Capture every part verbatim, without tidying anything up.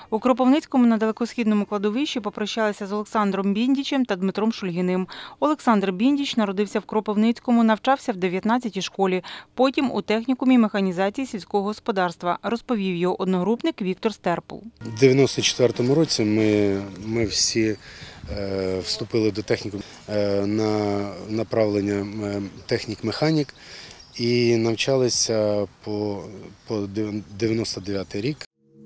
У Кропивницькому на далекосхідному кладовищі попрощалися з Олександром Біндічем та Дмитром Шульгіним. Олександр Біндіч народився в Кропивницькому, навчався в дев'ятнадцятій школі, потім у технікумі механізації сільського господарства, розповів його одногрупник Віктор Стерпул. У дев'яносто четвертому році ми, ми всі е, вступили до технікуму е, на направлення технік-механік і навчалися по, по дев'яносто дев'ятий рік.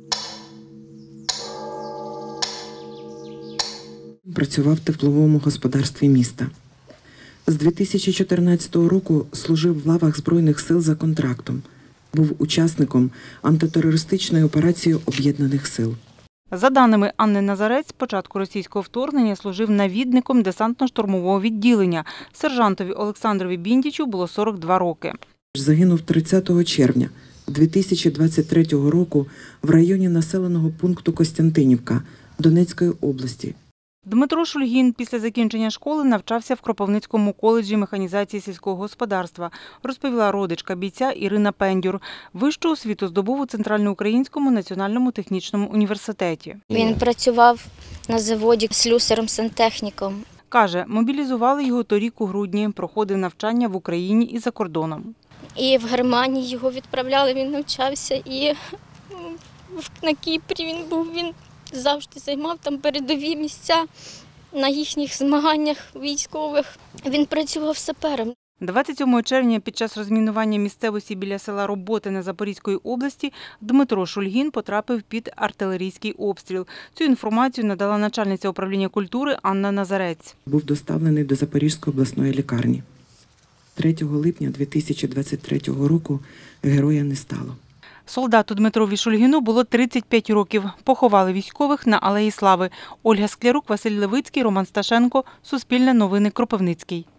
Працював в тепловому господарстві міста. З дві тисячі чотирнадцятого року служив в лавах Збройних сил за контрактом. Був учасником антитерористичної операції Об'єднаних сил. За даними Анни Назарець, з початку російського вторгнення служив навідником десантно-штурмового відділення. Сержантові Олександрові Біндічу було сорок два роки. Загинув тридцятого червня дві тисячі двадцять третього року в районі населеного пункту Костянтинівка Донецької області. Дмитро Шульгін після закінчення школи навчався в Кропивницькому коледжі механізації сільського господарства, розповіла родичка бійця Ірина Пендюр. Вищу освіту здобув у Центральноукраїнському національному технічному університеті. Він працював на заводі слюсарем-сантехніком. Каже, мобілізували його торік у грудні, проходив навчання в Україні і за кордоном. І в Германії його відправляли, він навчався, і на Кіпрі він був, він завжди займав там передові місця на їхніх змаганнях військових. Він працював сапером. двадцять сьомого червня під час розмінування місцевості біля села Роботине Запорізької області Дмитро Шульгін потрапив під артилерійський обстріл. Цю інформацію надала начальниця управління культури Анна Назарець. Був доставлений до Запорізької обласної лікарні. третього липня дві тисячі двадцять третього року героя не стало. Солдату Дмитрові Шульгіну було тридцять п'ять років. Поховали військових на Алеї Слави. Ольга Склярук, Василь Левицький, Роман Сташенко. Суспільне новини, Кропивницький.